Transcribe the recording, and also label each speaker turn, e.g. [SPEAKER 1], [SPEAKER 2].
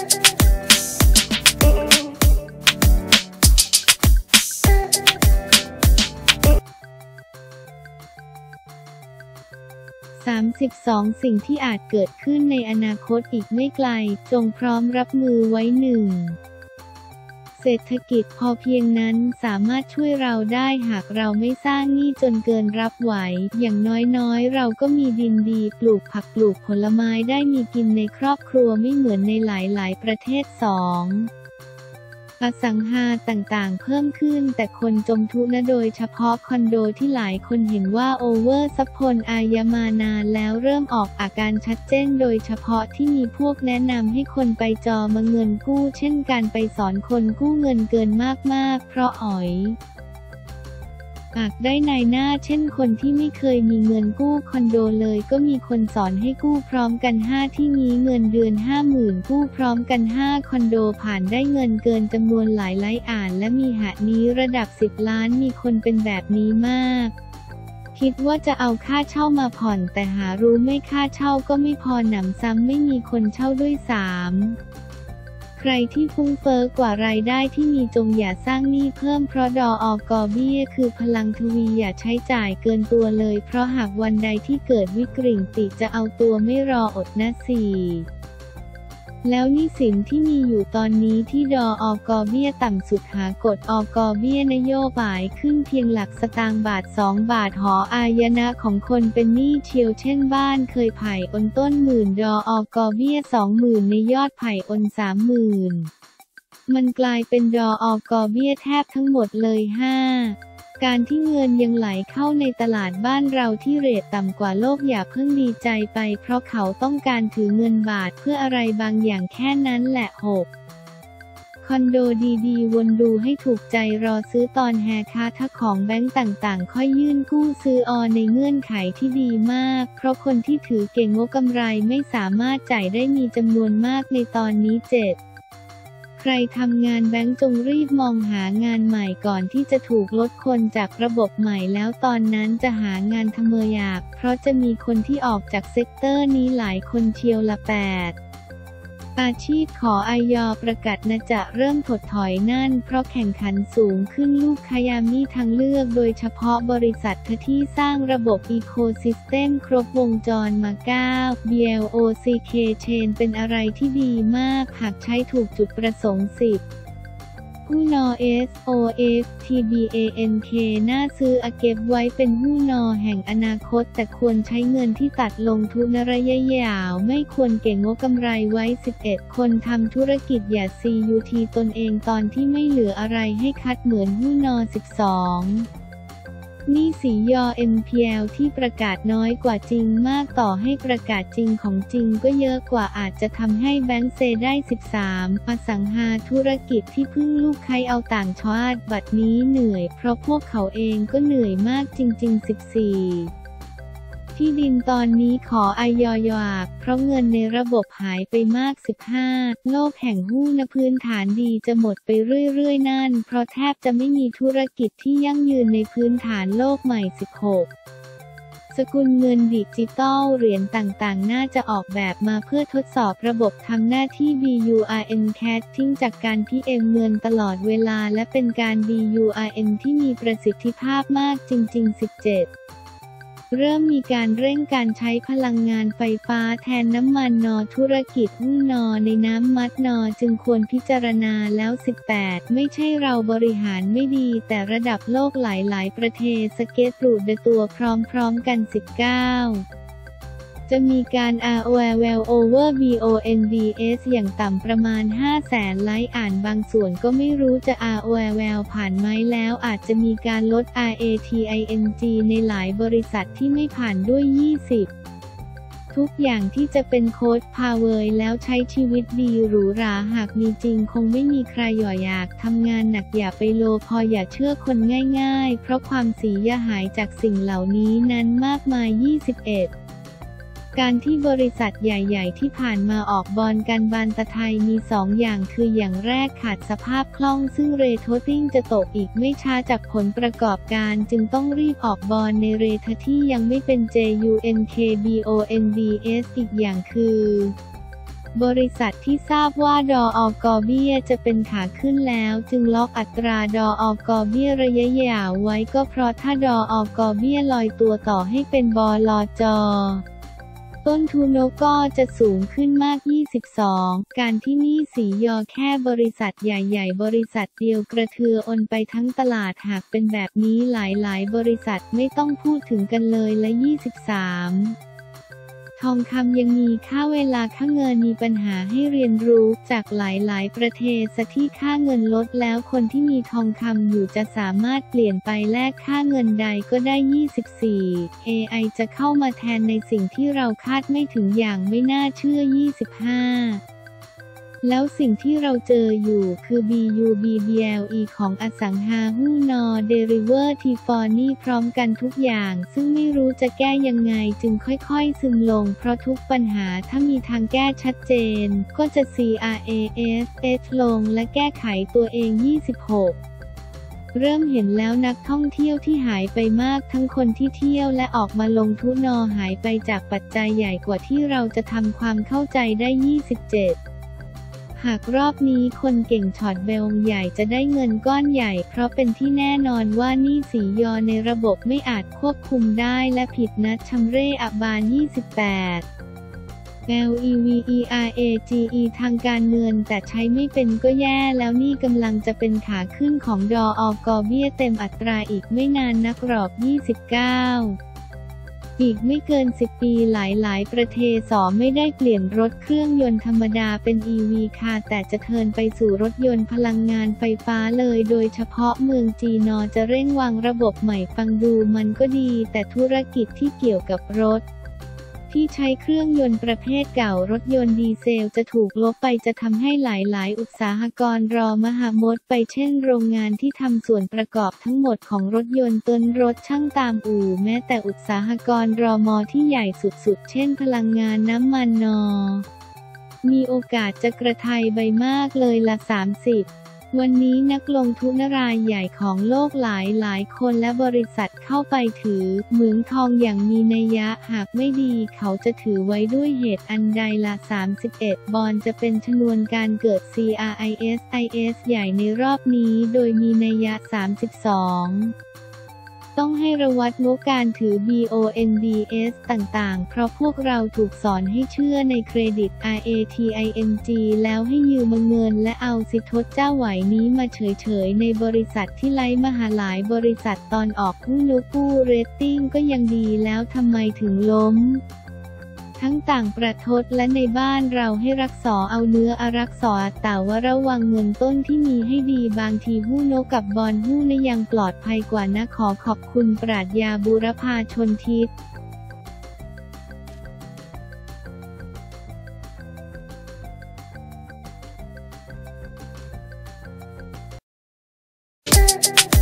[SPEAKER 1] 32 สิ่งที่อาจเกิดขึ้นในอนาคตอีกไม่ไกลจงพร้อมรับมือไว้ 1. เศรษฐกิจพอเพียงนั้นสามารถช่วยเราได้หากเราไม่สร้างหนี้จนเกินรับไหวอย่างน้อยๆเราก็มีดินดีปลูกผักปลูกผลไม้ได้มีกินในครอบครัวไม่เหมือนในหลายๆประเทศ 2. อสังหาต่างๆเพิ่มขึ้นแต่คนจมทุกข์โดยเฉพาะคอนโดที่หลายคนเห็นว่าโอเวอร์ซัพพลอายมานานแล้วเริ่มออกอาการชัดเจนโดยเฉพาะที่มีพวกแนะนำให้คนไปจอมาเงินกู้เช่นการไปสอนคนกู้เงินเกินมากๆเพราะหากได้นายหน้าเช่นคนที่ไม่เคยมีเงินกู้คอนโดเลยก็มีคนสอนให้กู้พร้อมกัน5ที่นี้เงินเดือน 50,000 กู้พร้อมกัน5คอนโดผ่านได้เงินเกินจำนวนหลายอ่านและมีหะนี้ระดับ10 ล้านมีคนเป็นแบบนี้มากคิดว่าจะเอาค่าเช่ามาผ่อนแต่หารู้ไม่ค่าเช่าก็ไม่พอหนำซ้ำไม่มีคนเช่าด้วย 3. ใครที่ฟุ้งเฟ้อกว่ารายได้ที่มีจงอย่าสร้างหนี้เพิ่มเพราะดอกเบี้ยคือพลังทวีอย่าใช้จ่ายเกินตัวเลยเพราะหากวันใดที่เกิดวิกฤตจะเอาตัวไม่รออดนะ 4. แล้วหนี้สินที่มีอยู่ตอนนี้ที่ดอกเบี้ยต่ำสุดหากดอกเบี้ยนโยบายขึ้นเพียงหลักสตางค์บาท2 บาทหออายนะของคนเป็นหนี้เชียวเช่นบ้านเคยไผ่อนต้น10,000ดอกเบี้ย 20,000 ในยอดไผ่อน 30,000 มันกลายเป็นดอกเบี้ยแทบทั้งหมดเลย 5. การที่เงินยังไหลเข้าในตลาดบ้านเราที่เรทต่ำกว่าโลกอย่าเพิ่งดีใจไปเพราะเขาต้องการถือเงินบาทเพื่ออะไรบางอย่างแค่นั้นแหละ 6. คอนโดดีๆวนดูให้ถูกใจรอซื้อตอนแฮค่าถ้าของแบงก์ต่างๆค่อยยื่นกู้ซื้อในเงื่อนไขที่ดีมากเพราะคนที่ถือเก่งงกำไรไม่สามารถจ่ายได้มีจำนวนมากในตอนนี้ 7. ใครทำงานแบงก์จงรีบมองหางานใหม่ก่อนที่จะถูกลดคนจากระบบใหม่แล้วตอนนั้นจะหางานทำยากเพราะจะมีคนที่ออกจากเซกเตอร์นี้หลายคนเชียวละ 8. อาชีพขออย.ประกาศจะเริ่มถดถอยนั่นเพราะแข่งขันสูงขึ้นลูกค้ายามีทางเลือกโดยเฉพาะบริษัทที่สร้างระบบอีโคซิสเต็มครบวงจรมา 9 BLOCK Chain เป็นอะไรที่ดีมากหากใช้ถูกจุดประสงค์ 10หุ้นSOFTBANK น่าซื้อเก็บไว้เป็นหุ้นแห่งอนาคตแต่ควรใช้เงินที่ตัดลงทุนระยะยาวไม่ควรเก็งกำไรไว้ 11 คนทำธุรกิจอย่า CUT ตนเองตอนที่ไม่เหลืออะไรให้คัดเหมือนหุ้น12หนี้สีNPL ที่ประกาศน้อยกว่าจริงมากต่อให้ประกาศจริงของจริงก็เยอะกว่าอาจจะทำให้แบงก์เซได้ 13 อสังหาธุรกิจที่พึ่งลูกค้าเอาต่างชาติบัดนี้เหนื่อยเพราะพวกเขาเองก็เหนื่อยมากจริงๆ 14ที่ดินตอนนี้ขอเพราะเงินในระบบหายไปมาก 15โลกแห่งหุ้นพื้นฐานดีจะหมดไปเรื่อยๆนั่นเพราะแทบจะไม่มีธุรกิจที่ยั่งยืนในพื้นฐานโลกใหม่ 16สกุลเงินดิจิตอลเหรียญต่างๆน่าจะออกแบบมาเพื่อทดสอบระบบทำหน้าที่ BURN ทิ้งจากการ PM เงินตลอดเวลาและเป็นการ BURN ที่มีประสิทธิภาพมากจริงๆ 17เริ่มมีการเร่งการใช้พลังงานไฟฟ้าแทนน้ำมันธุรกิจหุ้นในน้ำมัดจึงควรพิจารณาแล้ว 18ไม่ใช่เราบริหารไม่ดีแต่ระดับโลกหลายๆประเทศสเก็ตรูดตัวพร้อมๆกัน 19จะมีการ ROL over BONDS อย่างต่ำประมาณ 500,000 ไลค์อ่านบางส่วนก็ไม่รู้จะ ROL ผ่านไหมแล้วอาจจะมีการลด RATING ในหลายบริษัทที่ไม่ผ่านด้วย 20ทุกอย่างที่จะเป็นโค้ชพาเวอร์แล้วใช้ชีวิตดีหรูหราหากมีจริงคงไม่มีใครอยากทำงานหนักอย่าไปโลภอย่าเชื่อคนง่ายๆเพราะความเสียหายจากสิ่งเหล่านี้นั้นมากมาย 21การที่บริษัทใหญ่ๆที่ผ่านมาออกบอนกันบานตะไทยมี2อย่างคืออย่างแรกขาดสภาพคล่องซึ่งเรทโทติ้งจะตกอีกไม่ช้าจากผลประกอบการจึงต้องรีบออกบอนในเรทที่ยังไม่เป็น JUNKBONDS อีกอย่างคือบริษัทที่ทราบว่าดอกเบี้ยจะเป็นขาขึ้นแล้วจึงล็อกอัตราดอกเบี้ยระยะยาวไว้ก็เพราะถ้าดอกเบี้ยลอยตัวต่อให้เป็นบลจ.ต้นทุนก็จะสูงขึ้นมาก 22 การที่หนี้สียอแค่บริษัทใหญ่ๆบริษัทเดียวกระเทือนไปทั้งตลาดหากเป็นแบบนี้หลายๆบริษัทไม่ต้องพูดถึงกันเลยและ 23ทองคำยังมีค่าเวลาค่าเงินมีปัญหาให้เรียนรู้จากหลายๆประเทศที่ค่าเงินลดแล้วคนที่มีทองคำอยู่จะสามารถเปลี่ยนไปแลกค่าเงินใดก็ได้ 24 AI จะเข้ามาแทนในสิ่งที่เราคาดไม่ถึงอย่างไม่น่าเชื่อ 25แล้วสิ่งที่เราเจออยู่คือ BUBBLE ของอสังหาหุ้นนอเดริเวอร์ทีฟอร์นี่พร้อมกันทุกอย่างซึ่งไม่รู้จะแก้ยังไงจึงค่อยๆซึมลงเพราะทุกปัญหาถ้ามีทางแก้ชัดเจนก็จะ CRASH ลงและแก้ไขตัวเอง 26เริ่มเห็นแล้วนักท่องเที่ยวที่หายไปมากทั้งคนที่เที่ยวและออกมาลงทุนหายไปจากปัจจัยใหญ่กว่าที่เราจะทำความเข้าใจได้ 27หากรอบนี้คนเก่งช็อตเบลใหญ่จะได้เงินก้อนใหญ่เพราะเป็นที่แน่นอนว่าหนี้สียอในระบบไม่อาจควบคุมได้และผิดนัดชำเร่อบาน 28 LEVERAGE ทางการเงินแต่ใช้ไม่เป็นก็แย่แล้วนี่กำลังจะเป็นขาขึ้นของดอกเบี้ยเต็มอัตราอีกไม่นานนักหรอก 29อีกไม่เกิน10 ปีหลายๆประเทศไม่ได้เปลี่ยนรถเครื่องยนต์ธรรมดาเป็น EV ค่ะแต่จะเทิร์นไปสู่รถยนต์พลังงานไฟฟ้าเลยโดยเฉพาะเมืองจีนจะเร่งวางระบบใหม่ฟังดูมันก็ดีแต่ธุรกิจที่เกี่ยวกับรถที่ใช้เครื่องยนต์ประเภทเก่ารถยนต์ดีเซลจะถูกลบไปจะทำให้หลายๆอุตสาหกรณ์รอมหามดไปเช่นโรงงานที่ทำส่วนประกอบทั้งหมดของรถยนต์ต้นรถช่างตามอู่แม้แต่อุตสาหกรณ์รม.ที่ใหญ่สุดๆเช่นพลังงานน้ำมันมีโอกาสจะกระไทยใบมากเลยละ 30วันนี้นักลงทุนรายใหญ่ของโลกหลายคนและบริษัทเข้าไปถือเหมืองทองอย่างมีนัยยะหากไม่ดีเขาจะถือไว้ด้วยเหตุอันใดละ 31บอนด์จะเป็นชนวนการเกิด CRISIS ใหญ่ในรอบนี้โดยมีนัยยะ 32ต้องให้ระวัดงบการถือ BONDS ต่างๆเพราะพวกเราถูกสอนให้เชื่อในเครดิต RATING แล้วให้ยืมเงินและเอาสิทธิ์เจ้าไหวนี้มาเฉยๆในบริษัทที่ไร้มหาหลายบริษัทตอนออกหุ้นกู้เรตติ้งก็ยังดีแล้วทำไมถึงล้มทั้งต่างประเทศและในบ้านเราให้รักษาเอาเนื้อรักษาแต่ว่าระวังเงินต้นที่มีให้ดีบางทีหุ้นกับบอนด์หุ้นยังปลอดภัยกว่านะขอขอบคุณปราชญาบูรพาชนทิศ